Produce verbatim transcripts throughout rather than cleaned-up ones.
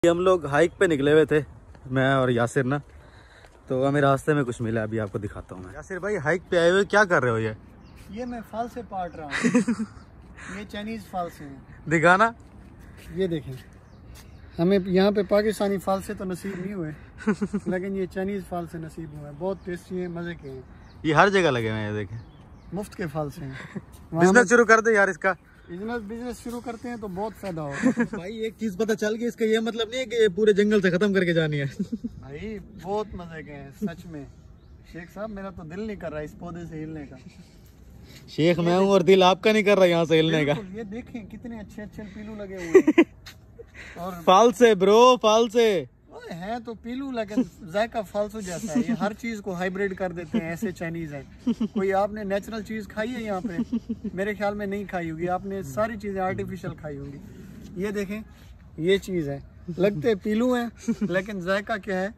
हम लोग हाइक पे निकले हुए थे, मैं और यासिर ना, तो हमें रास्ते में कुछ मिला, अभी आपको दिखाता हूँ मैं। यासिर भाई हाइक पे आए हुए क्या कर रहे हो? ये ये मैं फल से पाट रहा हूँ। ये चाइनीज फल से हैं। दिखाना। ये देखें, हमें यहाँ पे पाकिस्तानी फल से तो नसीब नहीं हुए लेकिन ये चाइनीज फल से नसीब हुआ है। बहुत टेस्टी है, मजे के हैं। ये हर जगह लगे हुए हैं, देखें मुफ्त के फल से हैं। बिजनेस शुरू कर दे यार इसका। बिजनेस बिजनेस शुरू करते हैं तो बहुत फायदा होगा। भाई एक चीज पता चल गई, इसका ये मतलब नहीं है कि ये पूरे जंगल से खत्म करके जानी है। भाई बहुत मजे के हैं सच में। शेख साहब मेरा तो दिल नहीं कर रहा इस पौधे से हिलने का। शेख मैं हूँ और दिल आपका नहीं कर रहा यहाँ से हिलने का। ये देखें कितने अच्छे अच्छे पीलू लगे हुए हैं। और फल से ब्रो, फल से है तो पीलू लेकिन जायका फालसू जैसा है। ये हर चीज को हाइब्रिड कर देते हैं, ऐसे चाइनीज हैं। कोई आपने नेचुरल चीज खाई है यहाँ पे? मेरे ख्याल में नहीं खाई होगी आपने, सारी चीजें आर्टिफिशियल खाई होंगी। ये देखें, ये चीज है, लगते पीलू हैं लेकिन जायका क्या है?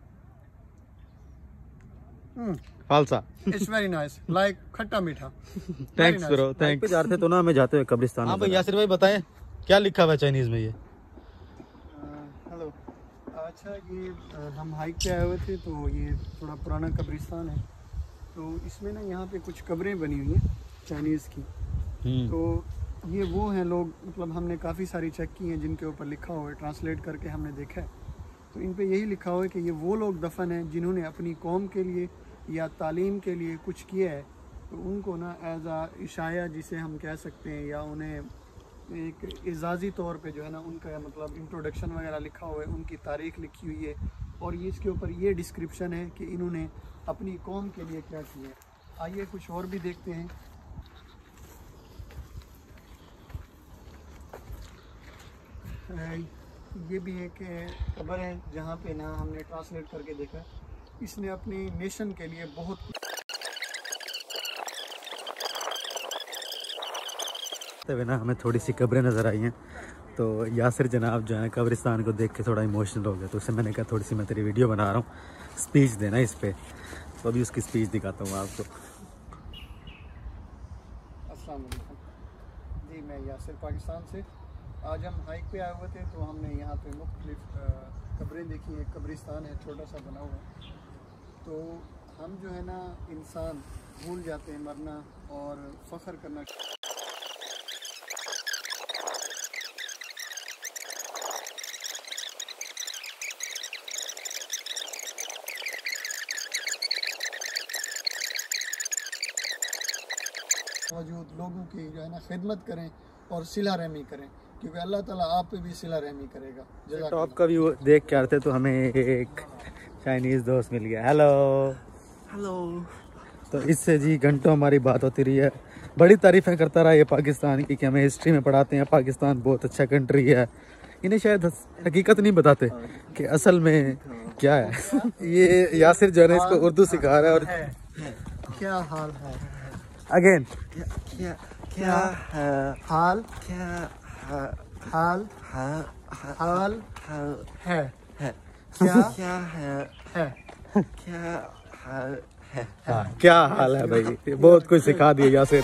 फालसा। इट्स वेरी नाइस, लाइक खट्टा मीठा। Thanks bro, thanks. जा रहे थे तो ना, हमें जाते हुए कब्रिस्तान। हाँ भाई यासिर भाई बताएं क्या लिखा हुआ है चाइनीज में? ये हेलो, अच्छा ये हम हाइक पे आए हुए थे तो ये थोड़ा पुराना कब्रिस्तान है। तो इसमें ना यहाँ पे कुछ कब्रें बनी हुई हैं चाइनीज़ की। तो ये वो हैं लोग, मतलब हमने काफ़ी सारी चेक की हैं जिनके ऊपर लिखा हुआ है, ट्रांसलेट करके हमने देखा है। तो इन पे यही लिखा हुआ है कि ये वो लोग दफन हैं जिन्होंने अपनी कौम के लिए या तालीम के लिए कुछ किया है। तो उनको ना एज आ इशाया जिसे हम कह सकते हैं, या उन्हें एक एजाज़ी तौर पे जो है ना उनका मतलब इंट्रोडक्शन वगैरह लिखा हुआ है, उनकी तारीख लिखी हुई है, और ये इसके ऊपर ये डिस्क्रिप्शन है कि इन्होंने अपनी कौम के लिए क्या किया है। आइए कुछ और भी देखते हैं। ये भी एक खबर है जहाँ पे ना हमने ट्रांसलेट करके देखा, इसने अपनी नेशन के लिए बहुत ना। हमें थोड़ी सी कब्रें नज़र आई हैं, तो यासिर जनाब जो है कब्रिस्तान को देख के थोड़ा इमोशनल हो गया। तो उससे मैंने कहा थोड़ी सी मैं तेरी वीडियो बना रहा हूँ, स्पीच देना इस पे। तो अभी उसकी स्पीच दिखाता हूँ आपको। अस्सलाम वालेकुम जी, मैं यासिर पाकिस्तान से। आज हम हाइक पे आए हुए थे तो हमने यहाँ पे मुख्तलिफ कब्रें देखी। एक कब्रिस्तान है छोटा सा बना हुआ। तो हम जो है ना इंसान भूल जाते हैं मरना और फ़ख्र करना। मौजूद लोगों की जो है ना खिदमत करें और सिला रहमी करें, क्योंकि अल्लाह ताला आप पे भी सिला रहमी करेगा। टॉप का व्यू देख के आते तो हमें एक चाइनीज दोस्त मिल गया। Hello hello. तो इससे जी घंटों हमारी बात होती रही है, बड़ी तारीफें करता रहा ये पाकिस्तान की, कि हमें हिस्ट्री में पढ़ाते हैं पाकिस्तान बहुत अच्छा कंट्री है। इन्हें शायद हकीकत नहीं बताते कि असल में क्या है। ये यासिर जो है इसको उर्दू सिखा रहा है। और है, है। क्या हाल है? अगेन क्या क्या क्या है हाल? क्या हाल हाल है है क्या क्या है है क्या हाल है? क्या हाल है भाई? बहुत कुछ सिखा दिया यासिर।